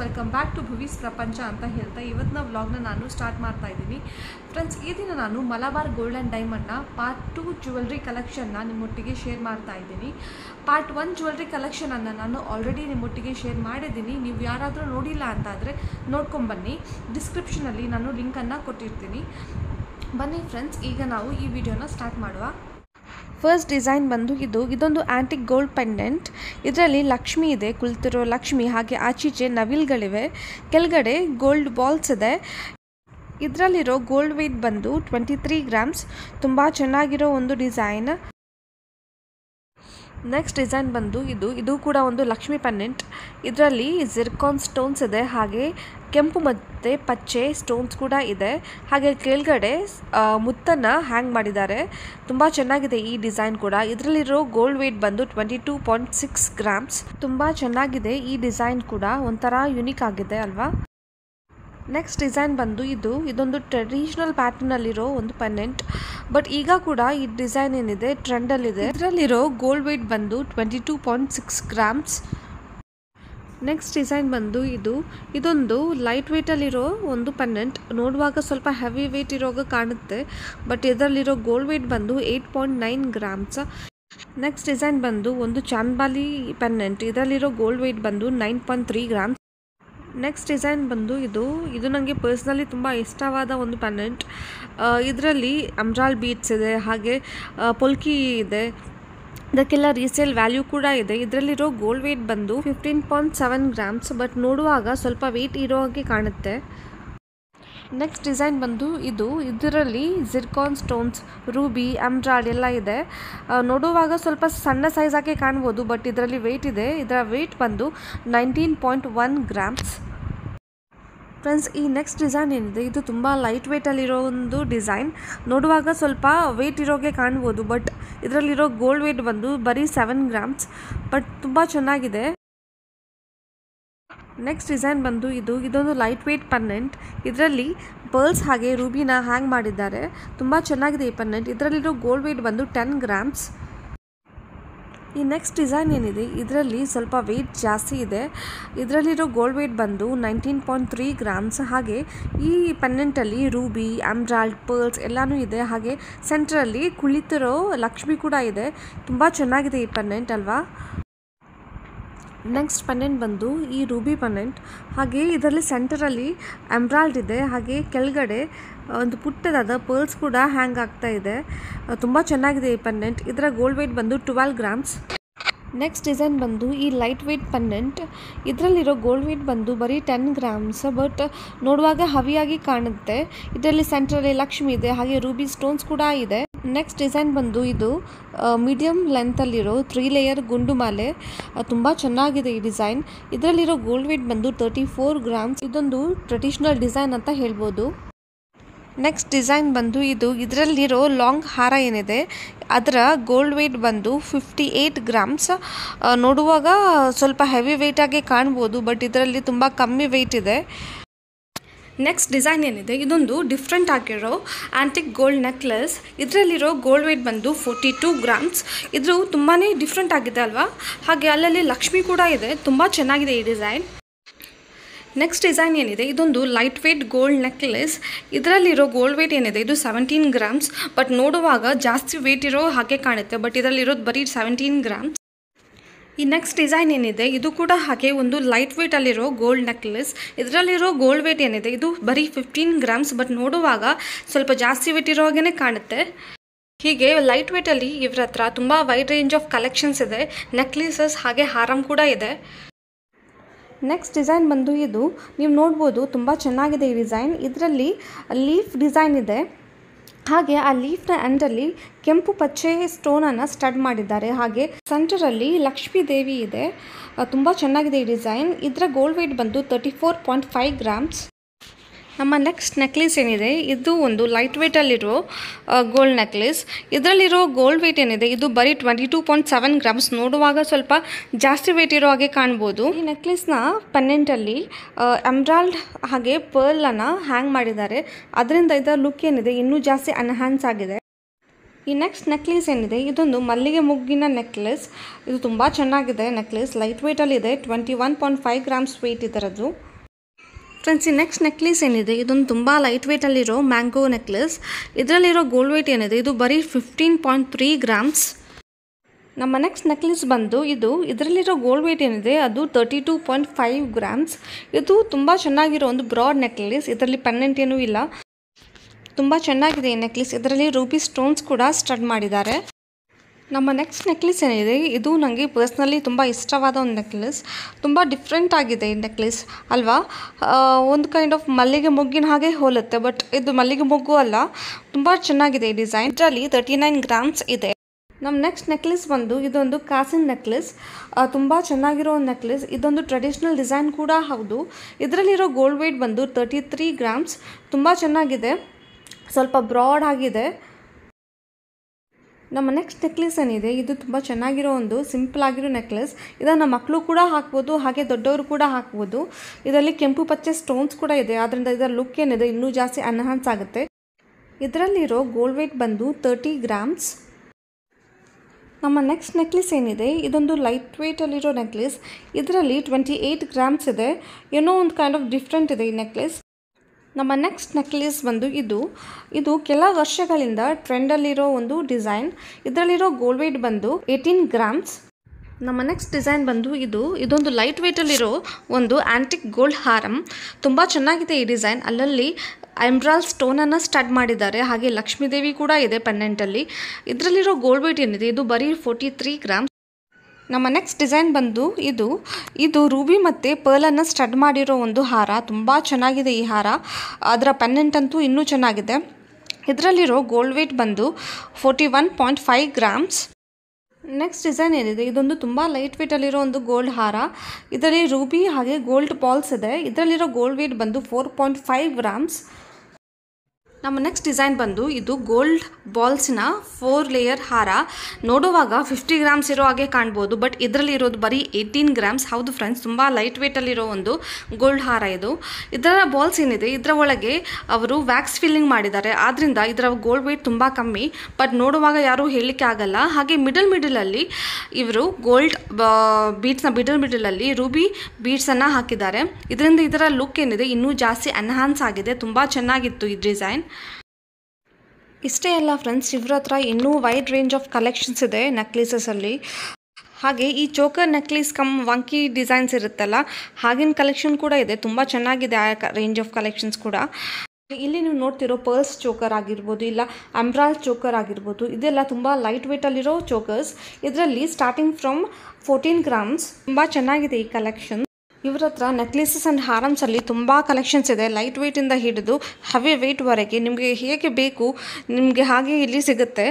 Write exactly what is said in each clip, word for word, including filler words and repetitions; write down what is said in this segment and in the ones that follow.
Welcome back to ಭುವೀಸ್ ಪ್ರಪಂಚ ಅಂತ ಹೇಳ್ತಾ ಇವತ್ತಿನ ವ್ಲಾಗ್ನ ನಾನು ಸ್ಟಾರ್ಟ್ ಮಾಡ್ತಾ ಇದ್ದೀನಿ. ಫ್ರೆಂಡ್ಸ್, ಈ ದಿನ ನಾನು ಮಲಬಾರ್ ಗೋಲ್ಡ್ ಆ್ಯಂಡ್ ಡೈಮಂಡ್ನ ಪಾರ್ಟ್ ಟು ಜ್ಯುವೆಲ್ರಿ ಕಲೆಕ್ಷನ್ನ ನಿಮ್ಮೊಟ್ಟಿಗೆ ಶೇರ್ ಮಾಡ್ತಾ ಇದ್ದೀನಿ. ಪಾರ್ಟ್ ಒನ್ ಜ್ಯುವೆಲ್ರಿ ಕಲೆಕ್ಷನನ್ನು ನಾನು ಆಲ್ರೆಡಿ ನಿಮ್ಮೊಟ್ಟಿಗೆ ಶೇರ್ ಮಾಡಿದ್ದೀನಿ. ನೀವು ಯಾರಾದರೂ ನೋಡಿಲ್ಲ ಅಂತಾದರೆ ನೋಡ್ಕೊಂಬನ್ನಿ, ಡಿಸ್ಕ್ರಿಪ್ಷನಲ್ಲಿ ನಾನು ಲಿಂಕನ್ನು ಕೊಟ್ಟಿರ್ತೀನಿ. ಬನ್ನಿ ಫ್ರೆಂಡ್ಸ್, ಈಗ ನಾವು ಈ ವಿಡಿಯೋನ ಸ್ಟಾರ್ಟ್ ಮಾಡುವ. ಫಸ್ಟ್ ಡಿಸೈನ್ ಬಂದು ಇದು ಇದೊಂದು ಆ್ಯಂಟಿಕ್ ಗೋಲ್ಡ್ ಪೆಂಡೆಂಟ್. ಇದರಲ್ಲಿ ಲಕ್ಷ್ಮಿ ಇದೆ, ಕುಳಿತಿರೋ ಲಕ್ಷ್ಮಿ, ಹಾಗೆ ಆಚೀಚೆ ನವಿಲ್ಗಳಿವೆ, ಕೆಳಗಡೆ ಗೋಲ್ಡ್ ಬಾಲ್ಸ್ ಇದೆ. ಇದರಲ್ಲಿರೋ ಗೋಲ್ಡ್ ವೇಟ್ ಬಂದು ಟ್ವೆಂಟಿ ತ್ರೀ ಗ್ರಾಮ್ಸ್. ತುಂಬ ಚೆನ್ನಾಗಿರೋ ಒಂದು ಡಿಸೈನ್. ನೆಕ್ಸ್ಟ್ ಡಿಸೈನ್ ಬಂದು ಇದು ಇದು ಕೂಡ ಒಂದು ಲಕ್ಷ್ಮಿ ಪೆಂಡೆಂಟ್. ಇದರಲ್ಲಿ ಜಿರ್ಕಾನ್ ಸ್ಟೋನ್ಸ್ ಇದೆ, ಹಾಗೆ ಕೆಂಪು ಮತ್ತು ಪಚ್ಚೆ ಸ್ಟೋನ್ಸ್ ಕೂಡ ಇದೆ, ಹಾಗೆ ಕೆಳಗಡೆ ಮುತ್ತನ್ನು ಹ್ಯಾಂಗ್ ಮಾಡಿದ್ದಾರೆ. ತುಂಬ ಚೆನ್ನಾಗಿದೆ ಈ ಡಿಸೈನ್ ಕೂಡ. ಇದರಲ್ಲಿರೋ ಗೋಲ್ಡ್ ವೇಟ್ ಬಂದು twenty two point six grams. ತುಂಬ ಚೆನ್ನಾಗಿದೆ ಈ ಡಿಸೈನ್ ಕೂಡ, ಒಂಥರ ಯುನಿಕ್ ಆಗಿದೆ ಅಲ್ವಾ. ನೆಕ್ಸ್ಟ್ ಡಿಸೈನ್ ಬಂದು ಇದು ಇದೊಂದು ಟ್ರೆಡಿಷ್ನಲ್ ಪ್ಯಾಟರ್ನಲ್ಲಿರೋ ಒಂದು ಪೆಂಡೆಂಟ್, ಬಟ್ ಈಗ ಕೂಡ ಈ ಡಿಸೈನ್ ಏನಿದೆ ಟ್ರೆಂಡಲ್ಲಿದೆ. ಇದರಲ್ಲಿರೋ ಗೋಲ್ಡ್ ವೇಟ್ ಬಂದು twenty two point six grams. Next design ಬಂದು ಇದು ಇದೊಂದು ಲೈಟ್ ವೇಟಲ್ಲಿರೋ ಒಂದು ಪೆಂಡೆಂಟ್. ನೋಡುವಾಗ ಸ್ವಲ್ಪ ಹೆವಿ ವೇಟ್ ಇರೋಗ ಕಾಣುತ್ತೆ, ಬಟ್ ಇದರಲ್ಲಿರೋ ಗೋಲ್ಡ್ ವೇಟ್ ಬಂದು eight point nine grams. Next design ಬಂದು ಒಂದು ಚಾಂದ್ಬಾಲಿ ಪೆಂಡೆಂಟ್. ಇದರಲ್ಲಿರೋ ಗೋಲ್ಡ್ ವೇಟ್ ಬಂದು nine point three grams. Next design ಬಂದು ಇದು ಇದು ನನಗೆ ಪರ್ಸ್ನಲಿ ತುಂಬ ಇಷ್ಟವಾದ ಒಂದು ಪೆಂಡೆಂಟ್. ಇದರಲ್ಲಿ ಅಮ್ರಾಲ್ ಬೀಡ್ಸ್ ಇದೆ, ಹಾಗೆ ಪೊಲ್ಕಿ ಇದೆ, ಇದಕ್ಕೆಲ್ಲ ರೀಸೇಲ್ ವ್ಯಾಲ್ಯೂ ಕೂಡ ಇದೆ. ಇದರಲ್ಲಿರೋ ಗೋಲ್ಡ್ ವೇಟ್ ಬಂದು fifteen point seven grams, but ನೋಡುವಾಗ ಸ್ವಲ್ಪ ವೆಯ್ಟ್ ಇರೋ ಹಾಗೆ ಕಾಣುತ್ತೆ. ನೆಕ್ಸ್ಟ್ ಡಿಸೈನ್ ಬಂದು ಇದು ಇದರಲ್ಲಿ ಜಿರ್ಕಾನ್ ಸ್ಟೋನ್ಸ್, ರೂಬಿ, ಅಮ್ರಾಲ್ಡ್ ಎಲ್ಲ ಇದೆ. ನೋಡುವಾಗ ಸ್ವಲ್ಪ ಸಣ್ಣ ಸೈಜ್ ಆಗಿ ಕಾಣ್ಬೋದು, ಬಟ್ ಇದರಲ್ಲಿ ವೆಯ್ಟ್ ಇದೆ. ಇದರ ವೆಯ್ಟ್ ಬಂದು nineteen point one grams. Friends, ಈ ನೆಕ್ಸ್ಟ್ ಡಿಸೈನ್ ಏನಿದೆ ಇದು ತುಂಬ ಲೈಟ್ ವೇಟಲ್ಲಿರೋ ಒಂದು ಡಿಸೈನ್. ನೋಡುವಾಗ ಸ್ವಲ್ಪ ವೆಯ್ಟ್ ಇರೋಗೆ ಕಾಣ್ಬೋದು, ಬಟ್ ಇದರಲ್ಲಿರೋ ಗೋಲ್ಡ್ ವೇಟ್ ಬಂದು ಬರೀ ಸೆವೆನ್ ಗ್ರಾಮ್ಸ್, ಬಟ್ ತುಂಬ ಚೆನ್ನಾಗಿದೆ. ನೆಕ್ಸ್ಟ್ ಡಿಸೈನ್ ಬಂದು ಇದು ಇದೊಂದು ಲೈಟ್ ವೇಟ್ ಪೆಂಡೆಂಟ್. ಇದರಲ್ಲಿ ಪರ್ಲ್ಸ್ ಹಾಗೆ ರೂಬಿನ ಹ್ಯಾಂಗ್ ಮಾಡಿದ್ದಾರೆ. ತುಂಬ ಚೆನ್ನಾಗಿದೆ ಈ ಪೆಂಡೆಂಟ್. ಇದರಲ್ಲಿರೋ ಗೋಲ್ಡ್ ವೇಟ್ ಬಂದು ಟೆನ್ ಗ್ರಾಮ್ಸ್. ಈ ನೆಕ್ಸ್ಟ್ ಡಿಸೈನ್ ಏನಿದೆ ಇದರಲ್ಲಿ ಸ್ವಲ್ಪ ವೆಯ್ಟ್ ಜಾಸ್ತಿ ಇದೆ. ಇದರಲ್ಲಿರೋ ಗೋಲ್ಡ್ ವೇಟ್ ಬಂದು ನೈನ್ಟೀನ್ ಪಾಯಿಂಟ್ ತ್ರೀ ಗ್ರಾಮ್ಸ್. ಹಾಗೆ ಈ ಪೆಂಡೆಂಟಲ್ಲಿ ರೂಬಿ, ಅಮ್ರಾಲ್ಡ್, ಪರ್ಲ್ಸ್ ಎಲ್ಲನೂ ಇದೆ, ಹಾಗೆ ಸೆಂಟ್ರಲ್ಲಿ ಕುಳಿತಿರೋ ಲಕ್ಷ್ಮಿ ಕೂಡ ಇದೆ. ತುಂಬ ಚೆನ್ನಾಗಿದೆ ಈ ಪೆಂಡೆಂಟ್ ಅಲ್ವಾ. ನೆಕ್ಸ್ಟ್ ಪೆಂಡೆಂಟ್ ಬಂದು ಈ ರೂಬಿ ಪೆಂಡೆಂಟ್. ಹಾಗೆ ಇದರಲ್ಲಿ ಸೆಂಟರಲ್ಲಿ ಎಮ್ರಾಲ್ಡ್ ಇದೆ, ಹಾಗೆ ಕೆಳಗಡೆ ಒಂದು ಪುಟ್ಟದಾದ ಪರ್ಲ್ಸ್ ಕೂಡ ಹ್ಯಾಂಗ್ ಆಗ್ತಾ ಇದೆ. ತುಂಬ ಚೆನ್ನಾಗಿದೆ ಈ ಪೆಂಡೆಂಟ್. ಇದರ ಗೋಲ್ಡ್ ವೇಟ್ ಬಂದು ಟ್ವೆಲ್ವ್ ಗ್ರಾಮ್ಸ್. ನೆಕ್ಸ್ಟ್ ಡಿಸೈನ್ ಬಂದು ಈ ಲೈಟ್ ವೇಟ್ ಪೆಂಡೆಂಟ್. ಇದರಲ್ಲಿರೋ ಗೋಲ್ಡ್ ವೇಟ್ ಬಂದು ಬರೀ ಟೆನ್ ಗ್ರಾಮ್ಸ್, ಬಟ್ ನೋಡುವಾಗ ಹವಿಯಾಗಿ ಕಾಣುತ್ತೆ. ಇದರಲ್ಲಿ ಸೆಂಟ್ರಲ್ಲಿ ಲಕ್ಷ್ಮಿ ಇದೆ, ಹಾಗೆ ರೂಬಿ ಸ್ಟೋನ್ಸ್ ಕೂಡ ಇದೆ. ನೆಕ್ಸ್ಟ್ ಡಿಸೈನ್ ಬಂದು ಇದು ಮೀಡಿಯಮ್ ಲೆಂತಲ್ಲಿರೋ ತ್ರೀ ಲೇಯರ್ ಗುಂಡು ಮಾಲೆ. ತುಂಬ ಚೆನ್ನಾಗಿದೆ ಈ ಡಿಸೈನ್. ಇದರಲ್ಲಿರೋ ಗೋಲ್ಡ್ ವೇಟ್ ಬಂದು ತರ್ಟಿ ಫೋರ್ ಗ್ರಾಮ್ಸ್. ಇದೊಂದು ಟ್ರೆಡಿಷ್ನಲ್ ಡಿಸೈನ್ ಅಂತ ಹೇಳ್ಬೋದು. ನೆಕ್ಸ್ಟ್ ಡಿಸೈನ್ ಬಂದು ಇದು ಇದರಲ್ಲಿರೋ ಲಾಂಗ್ ಹಾರ ಏನಿದೆ ಅದರ ಗೋಲ್ಡ್ ವೇಟ್ ಬಂದು ಫಿಫ್ಟಿ ಏಯ್ಟ್ ಗ್ರಾಮ್ಸ್. ನೋಡುವಾಗ ಸ್ವಲ್ಪ ಹೆವಿ ವೆಯ್ಟಾಗಿ ಕಾಣ್ಬೋದು, ಬಟ್ ಇದರಲ್ಲಿ ತುಂಬ ಕಮ್ಮಿ ವೆಯ್ಟ್ ಇದೆ. ನೆಕ್ಸ್ಟ್ ಡಿಸೈನ್ ಏನಿದೆ ಇದೊಂದು ಡಿಫ್ರೆಂಟ್ ಆಗಿರೋ ಆ್ಯಂಟಿಕ್ ಗೋಲ್ಡ್ ನೆಕ್ಲೆಸ್. ಇದರಲ್ಲಿರೋ ಗೋಲ್ಡ್ ವೇಟ್ ಬಂದು ಫೋರ್ಟಿ ಟೂ ಗ್ರಾಮ್ಸ್. ಇದು ತುಂಬಾ ಡಿಫ್ರೆಂಟ್ ಆಗಿದೆ ಅಲ್ವಾ. ಹಾಗೆ ಅಲ್ಲಲ್ಲಿ ಲಕ್ಷ್ಮಿ ಕೂಡ ಇದೆ. ತುಂಬ ಚೆನ್ನಾಗಿದೆ ಈ ಡಿಸೈನ್. ನೆಕ್ಸ್ಟ್ ಡಿಸೈನ್ ಏನಿದೆ ಇದೊಂದು ಲೈಟ್ ವೇಟ್ ಗೋಲ್ಡ್ ನೆಕ್ಲೆಸ್. ಇದರಲ್ಲಿರೋ ಗೋಲ್ಡ್ ವೇಟ್ ಏನಿದೆ ಇದು ಸೆವೆಂಟೀನ್ ಗ್ರಾಮ್ಸ್, ಬಟ್ ನೋಡುವಾಗ ಜಾಸ್ತಿ ವೇಟ್ ಇರೋ ಹಾಗೆ ಕಾಣುತ್ತೆ, ಬಟ್ ಇದರಲ್ಲಿರೋದು ಬರೀ ಸೆವೆಂಟೀನ್ ಗ್ರಾಮ್ಸ್. ಈ ನೆಕ್ಸ್ಟ್ ಡಿಸೈನ್ ಏನಿದೆ ಇದು ಕೂಡ ಹಾಗೆ ಒಂದು ಲೈಟ್ ವೇಟಲ್ಲಿರೋ ಗೋಲ್ಡ್ ನೆಕ್ಲೆಸ್. ಇದರಲ್ಲಿರೋ ಗೋಲ್ಡ್ ವೇಟ್ ಏನಿದೆ ಇದು ಬರೀ ಫಿಫ್ಟೀನ್ ಗ್ರಾಮ್ಸ್, ಬಟ್ ನೋಡುವಾಗ ಸ್ವಲ್ಪ ಜಾಸ್ತಿ ವೇಟ್ ಇರೋ ಹಾಗೆ ಕಾಣುತ್ತೆ. ಹೀಗೆ ಲೈಟ್ ವೇಟಲ್ಲಿ ಇವ್ರ ಹತ್ರ ತುಂಬ ವೈಡ್ ರೇಂಜ್ ಆಫ್ ಕಲೆಕ್ಷನ್ಸ್ ಇದೆ. ನೆಕ್ಲೆಸಸ್ ಹಾಗೆ ಹಾರಂ ಕೂಡ ಇದೆ. ನೆಕ್ಸ್ಟ್ ಡಿಸೈನ್ ಬಂದು ಇದು ನೀವು ನೋಡ್ಬೋದು, ತುಂಬ ಚೆನ್ನಾಗಿದೆ ಈ ಡಿಸೈನ್. ಇದರಲ್ಲಿ ಲೀಫ್ ಡಿಸೈನ್ ಇದೆ, ಹಾಗೆ ಆ ಲೀಫ್ನ ಎಂಡಲ್ಲಿ ಕೆಂಪು ಪಚ್ಚೆ ಸ್ಟೋನನ್ನು ಸ್ಟಡ್ ಮಾಡಿದ್ದಾರೆ. ಹಾಗೆ ಸೆಂಟರಲ್ಲಿ ಲಕ್ಷ್ಮೀ ದೇವಿ ಇದೆ. ತುಂಬ ಚೆನ್ನಾಗಿದೆ ಈ ಡಿಸೈನ್. ಇದರ ಗೋಲ್ಡ್ ವೇಟ್ ಬಂದು thirty four point five grams. ನಮ್ಮ ನೆಕ್ಸ್ಟ್ ನೆಕ್ಲೆಸ್ ಏನಿದೆ ಇದು ಒಂದು ಲೈಟ್ ವೇಟಲ್ಲಿರೋ ಗೋಲ್ಡ್ ನೆಕ್ಲೆಸ್. ಇದರಲ್ಲಿರೋ ಗೋಲ್ಡ್ ವೇಟ್ ಏನಿದೆ ಇದು ಬರೀ twenty two point seven grams. ನೋಡುವಾಗ ಸ್ವಲ್ಪ ಜಾಸ್ತಿ ವೇಟ್ ಇರೋ ಹಾಗೆ ಕಾಣ್ಬೋದು. ಈ ನೆಕ್ಲೆಸ್ನ ಪೆಂಡೆಂಟಲ್ಲಿ ಎಮ್ರಾಲ್ಡ್ ಹಾಗೆ ಪರ್ಲನ್ನು ಹ್ಯಾಂಗ್ ಮಾಡಿದ್ದಾರೆ. ಅದರಿಂದ ಇದರ ಲುಕ್ ಏನಿದೆ ಇನ್ನೂ ಜಾಸ್ತಿ ಎನ್ಹ್ಯಾನ್ಸ್ ಆಗಿದೆ. ಈ ನೆಕ್ಸ್ಟ್ ನೆಕ್ಲೆಸ್ ಏನಿದೆ ಇದೊಂದು ಮಲ್ಲಿಗೆ ಮುಗ್ಗಿನ ನೆಕ್ಲೆಸ್. ಇದು ತುಂಬ ಚೆನ್ನಾಗಿದೆ ನೆಕ್ಲೆಸ್. ಲೈಟ್ ವೇಟಲ್ಲಿದೆ. Twenty one point five grams weight ಇದರದ್ದು. ಫ್ರೆಂಡ್ಸ್, ಈ ನೆಕ್ಸ್ಟ್ ನೆಕ್ಲೇಸ್ ಏನಿದೆ ಇದೊಂದು ತುಂಬ ಲೈಟ್ ವೇಟಲ್ಲಿರೋ ಮ್ಯಾಂಗೋ ನೆಕ್ಲೆಸ್. ಇದರಲ್ಲಿರೋ ಗೋಲ್ಡ್ ವೇಟ್ ಏನಿದೆ ಇದು ಬರೀ ಫಿಫ್ಟೀನ್ ಪಾಯಿಂಟ್ ತ್ರೀ ಗ್ರಾಮ್ಸ್. ನಮ್ಮ ನೆಕ್ಸ್ಟ್ ನೆಕ್ಲೆಸ್ ಬಂದು ಇದು ಇದರಲ್ಲಿರೋ ಗೋಲ್ಡ್ ವೇಟ್ ಏನಿದೆ ಅದು thirty two point five grams. ಇದು ತುಂಬ ಚೆನ್ನಾಗಿರೋ ಒಂದು ಬ್ರಾಡ್ ನೆಕ್ಲೆಸ್. ಇದರಲ್ಲಿ ಪೆಂಡೆಂಟ್ ಏನೂ ಇಲ್ಲ, ತುಂಬ ಚೆನ್ನಾಗಿದೆ ಈ ನೆಕ್ಲೆಸ್. ಇದರಲ್ಲಿ ರೂಬಿ ಸ್ಟೋನ್ಸ್ ಕೂಡ ಸ್ಟಡ್ ಮಾಡಿದ್ದಾರೆ. ನಮ್ಮ ನೆಕ್ಸ್ಟ್ ನೆಕ್ಲೆಸ್ ಏನಿದೆ ಇದು ನನಗೆ ಪರ್ಸ್ನಲಿ ತುಂಬ ಇಷ್ಟವಾದ ಒಂದು ನೆಕ್ಲೆಸ್. ತುಂಬ ಡಿಫ್ರೆಂಟ್ ಆಗಿದೆ ಈ ನೆಕ್ಲೆಸ್ ಅಲ್ವಾ. ಒಂದು ಕೈಂಡ್ ಆಫ್ ಮಲ್ಲಿಗೆ ಮೊಗ್ಗಿನ ಹಾಗೆ ಹೋಲುತ್ತೆ, ಬಟ್ ಇದು ಮಲ್ಲಿಗೆ ಮೊಗ್ಗು ಅಲ್ಲ. ತುಂಬ ಚೆನ್ನಾಗಿದೆ ಈ ಡಿಸೈನ್. ಇದರಲ್ಲಿ ತರ್ಟಿ ನೈನ್ ಗ್ರಾಮ್ಸ್ ಇದೆ. ನಮ್ಮ ನೆಕ್ಸ್ಟ್ ನೆಕ್ಲೆಸ್ ಬಂದು ಇದೊಂದು ಕಾಸಿನ್ ನೆಕ್ಲೆಸ್. ತುಂಬ ಚೆನ್ನಾಗಿರೋ ಒಂದು ನೆಕ್ಲೆಸ್. ಇದೊಂದು ಟ್ರೆಡಿಷ್ನಲ್ ಡಿಸೈನ್ ಕೂಡ ಹೌದು. ಇದರಲ್ಲಿರೋ ಗೋಲ್ಡ್ ವೇಟ್ ಬಂದು ತರ್ಟಿ ತ್ರೀ ಗ್ರಾಮ್ಸ್. ತುಂಬ ಚೆನ್ನಾಗಿದೆ, ಸ್ವಲ್ಪ ಬ್ರಾಡ್ ಆಗಿದೆ. ನಮ್ಮ ನೆಕ್ಸ್ಟ್ ನೆಕ್ಲೆಸ್ ಏನಿದೆ ಇದು ತುಂಬ ಚೆನ್ನಾಗಿರೋ ಒಂದು ಸಿಂಪಲ್ ಆಗಿರೋ ನೆಕ್ಲೆಸ್. ಇದನ್ನು ಮಕ್ಕಳು ಕೂಡ ಹಾಕ್ಬೋದು, ಹಾಗೆ ದೊಡ್ಡವರು ಕೂಡ ಹಾಕ್ಬೋದು. ಇದರಲ್ಲಿ ಕೆಂಪು ಪಚ್ಚೆ ಸ್ಟೋನ್ಸ್ ಕೂಡ ಇದೆ, ಆದ್ದರಿಂದ ಇದರ ಲುಕ್ ಏನಿದೆ ಇನ್ನೂ ಜಾಸ್ತಿ ಎನ್ಹಾನ್ಸ್ ಆಗುತ್ತೆ. ಇದರಲ್ಲಿರೋ ಗೋಲ್ಡ್ ವೇಟ್ ಬಂದು ತರ್ಟಿ ಗ್ರಾಮ್ಸ್. ನಮ್ಮ ನೆಕ್ಸ್ಟ್ ನೆಕ್ಲೆಸ್ ಏನಿದೆ ಇದೊಂದು ಲೈಟ್ ವೇಟಲ್ಲಿರೋ ನೆಕ್ಲೆಸ್. ಇದರಲ್ಲಿ ಟ್ವೆಂಟಿ ಏಯ್ಟ್ ಗ್ರಾಮ್ಸ್ ಇದೆ. ಏನೋ ಒಂದು ಕೈಂಡ್ ಆಫ್ ಡಿಫ್ರೆಂಟ್ ಇದೆ ಈ ನೆಕ್ಲೆಸ್. ನಮ್ಮ ನೆಕ್ಸ್ಟ್ ನೆಕ್ಲೆಸ್ ಬಂದು ಇದು ಇದು ಕೆಲ ವರ್ಷಗಳಿಂದ ಟ್ರೆಂಡಲ್ಲಿರೋ ಒಂದು ಡಿಸೈನ್. ಇದರಲ್ಲಿರೋ ಗೋಲ್ಡ್ ವೇಟ್ ಬಂದು ಏಯ್ಟೀನ್ ಗ್ರಾಮ್ಸ್. ನಮ್ಮ ನೆಕ್ಸ್ಟ್ ಡಿಸೈನ್ ಬಂದು ಇದು ಇದೊಂದು ಲೈಟ್ ವೇಟಲ್ಲಿರೋ ಒಂದು ಆ್ಯಂಟಿಕ್ ಗೋಲ್ಡ್ ಹಾರಮ್. ತುಂಬ ಚೆನ್ನಾಗಿದೆ ಈ ಡಿಸೈನ್. ಅಲ್ಲಲ್ಲಿ ಎಂಬ್ರಾಲ್ ಸ್ಟೋನನ್ನು ಸ್ಟಡ್ ಮಾಡಿದ್ದಾರೆ, ಹಾಗೆ ಲಕ್ಷ್ಮೀದೇವಿ ಕೂಡ ಇದೆ ಪೆಂಡೆಂಟಲ್ಲಿ. ಇದರಲ್ಲಿರೋ ಗೋಲ್ಡ್ ವೇಟ್ ಏನಿದೆ ಇದು ಬರೀ ಫೋರ್ಟಿ ತ್ರೀ ಗ್ರಾಮ್ಸ್. ನಮ್ಮ ನೆಕ್ಸ್ಟ್ ಡಿಸೈನ್ ಬಂದು ಇದು ಇದು ರೂಬಿ ಮತ್ತು ಪರ್ಲನ್ನು ಸ್ಟಡ್ ಮಾಡಿರೋ ಒಂದು ಹಾರ. ತುಂಬ ಚೆನ್ನಾಗಿದೆ ಈ ಹಾರ. ಅದರ ಪೆಂಡೆಂಟ್ ಅಂತೂ ಇನ್ನೂ ಚೆನ್ನಾಗಿದೆ. ಇದರಲ್ಲಿರೋ ಗೋಲ್ಡ್ ವೇಟ್ ಬಂದು forty one point five grams. Next design ಏನಿದೆ ಇದೊಂದು ತುಂಬ ಲೈಟ್ ವೇಟಲ್ಲಿರೋ ಒಂದು ಗೋಲ್ಡ್ ಹಾರ. ಇದರಲ್ಲಿ ರೂಬಿ ಹಾಗೆ ಗೋಲ್ಡ್ ಬಾಲ್ಸ್ ಇದೆ. ಇದರಲ್ಲಿರೋ ಗೋಲ್ಡ್ ವೇಟ್ ಬಂದು ಫೋರ್ ಪಾಯಿಂಟ್ ಫೈವ್ ಗ್ರಾಮ್ಸ್. ನಮ್ಮ ನೆಕ್ಸ್ಟ್ ಡಿಸೈನ್ ಬಂದು ಇದು ಗೋಲ್ಡ್ ಬಾಲ್ಸಿನ ಫೋರ್ ಲೇಯರ್ ಹಾರ. ನೋಡುವಾಗ ಫಿಫ್ಟಿ ಗ್ರಾಮ್ಸ್ ಇರೋ ಹಾಗೆ ಕಾಣ್ಬೋದು, ಬಟ್ ಇದರಲ್ಲಿ ಇರೋದು ಬರೀ ಏಯ್ಟೀನ್ ಗ್ರಾಮ್ಸ್. ಹೌದು ಫ್ರೆಂಡ್ಸ್, ತುಂಬ ಲೈಟ್ ವೇಟಲ್ಲಿರೋ ಒಂದು ಗೋಲ್ಡ್ ಹಾರ ಇದು. ಇದರ ಬಾಲ್ಸ್ ಏನಿದೆ ಇದರ ಒಳಗೆ ಅವರು ವ್ಯಾಕ್ಸ್ ಫಿಲ್ಲಿಂಗ್ ಮಾಡಿದ್ದಾರೆ, ಆದ್ದರಿಂದ ಇದರ ಗೋಲ್ಡ್ ವೇಟ್ ತುಂಬ ಕಮ್ಮಿ, ಬಟ್ ನೋಡುವಾಗ ಯಾರೂ ಹೇಳಲಿಕ್ಕೆ ಆಗಲ್ಲ. ಹಾಗೆ ಮಿಡಲ್ ಮಿಡಲಲ್ಲಿ ಇವರು ಗೋಲ್ಡ್ ಬೀಡ್ಸ್ನ ಮಿಡಲ್ ಮಿಡಲಲ್ಲಿ ರೂಬಿ ಬೀಡ್ಸನ್ನು ಹಾಕಿದ್ದಾರೆ. ಇದರಿಂದ ಇದರ ಲುಕ್ ಏನಿದೆ ಇನ್ನೂ ಜಾಸ್ತಿ ಎನ್ಹಾನ್ಸ್ ಆಗಿದೆ. ತುಂಬ ಚೆನ್ನಾಗಿತ್ತು ಈ ಡಿಸೈನ್. ಇಷ್ಟೇ ಅಲ್ಲ ಫ್ರೆಂಡ್ಸ್, ಇವ್ರ ಹತ್ರ ಇನ್ನೂ ವೈಡ್ ರೇಂಜ್ ಆಫ್ ಕಲೆಕ್ಷನ್ಸ್ ಇದೆ ನೆಕ್ಲೇಸಸಲ್ಲಿ. ಹಾಗೆ ಈ ಚೋಕರ್ ನೆಕ್ಲೇಸ್ ಕಮ್ ವಂಕಿ ಡಿಸೈನ್ಸ್ ಇರುತ್ತಲ್ಲ, ಹಾಗಿನ ಕಲೆಕ್ಷನ್ ಕೂಡ ಇದೆ. ತುಂಬ ಚೆನ್ನಾಗಿದೆ ಆ ರೇಂಜ್ ಆಫ್ ಕಲೆಕ್ಷನ್ಸ್ ಕೂಡ. ಇಲ್ಲಿ ನೀವು ನೋಡ್ತಿರೋ ಪರ್ಲ್ಸ್ ಚೋಕರ್ ಆಗಿರ್ಬೋದು, ಇಲ್ಲ ಅಂಬ್ರಾಲ್ ಚೋಕರ್ ಆಗಿರ್ಬೋದು, ಇದೆಲ್ಲ ತುಂಬ ಲೈಟ್ ವೇಟಲ್ಲಿರೋ ಚೋಕರ್ಸ್. ಇದರಲ್ಲಿ ಸ್ಟಾರ್ಟಿಂಗ್ ಫ್ರಮ್ ಫೋರ್ಟೀನ್ ಗ್ರಾಮ್ಸ್. ತುಂಬ ಚೆನ್ನಾಗಿದೆ ಈ ಕಲೆಕ್ಷನ್. ಇವ್ರ ಹತ್ರ ನೆಕ್ಲೇಸಸ್ ಆ್ಯಂಡ್ ಹಾರಮ್ಸಲ್ಲಿ ತುಂಬ ಕಲೆಕ್ಷನ್ಸ್ ಇದೆ. ಲೈಟ್ ವೇಟಿಂದ ಹಿಡಿದು ಹೆವಿ ವೇಟ್ವರೆಗೆ ನಿಮಗೆ ಹೇಗೆ ಬೇಕು ನಿಮಗೆ ಹಾಗೆ ಇಲ್ಲಿ ಸಿಗುತ್ತೆ.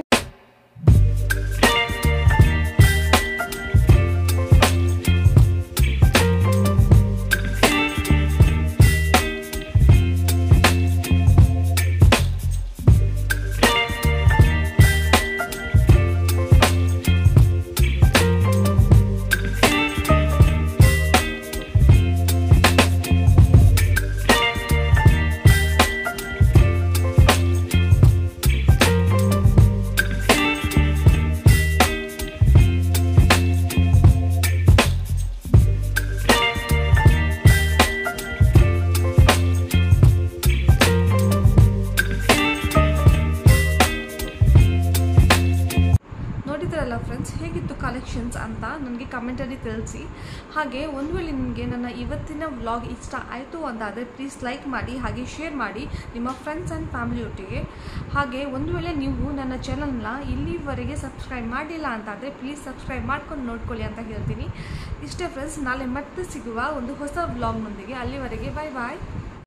ಫ್ರೆಂಡ್ಸ್, ಹೇಗಿತ್ತು ಕಲೆಕ್ಷನ್ಸ್ ಅಂತ ನನಗೆ ಕಮೆಂಟಲ್ಲಿ ತಿಳಿಸಿ. ಹಾಗೆ ಒಂದು ವೇಳೆ ನಿಮಗೆ ನನ್ನ ಇವತ್ತಿನ ವ್ಲಾಗ್ ಇಷ್ಟ ಆಯಿತು ಅಂತಾದರೆ ಪ್ಲೀಸ್ ಲೈಕ್ ಮಾಡಿ, ಹಾಗೆ ಶೇರ್ ಮಾಡಿ ನಿಮ್ಮ ಫ್ರೆಂಡ್ಸ್ ಆ್ಯಂಡ್ ಫ್ಯಾಮಿಲಿಯೊಟ್ಟಿಗೆ. ಹಾಗೆ ಒಂದು ವೇಳೆ ನೀವು ನನ್ನ ಚಾನಲ್ನ ಇಲ್ಲಿವರೆಗೆ ಸಬ್ಸ್ಕ್ರೈಬ್ ಮಾಡಿಲ್ಲ ಅಂತಾದರೆ ಪ್ಲೀಸ್ ಸಬ್ಸ್ಕ್ರೈಬ್ ಮಾಡ್ಕೊಂಡು ನೋಡ್ಕೊಳ್ಳಿ ಅಂತ ಹೇಳ್ತೀನಿ. ಇಷ್ಟೇ ಫ್ರೆಂಡ್ಸ್, ನಾಳೆ ಮತ್ತೆ ಸಿಗುವ ಒಂದು ಹೊಸ ವ್ಲಾಗ್ನೊಂದಿಗೆ. ಅಲ್ಲಿವರೆಗೆ ಬಾಯ್ ಬಾಯ್.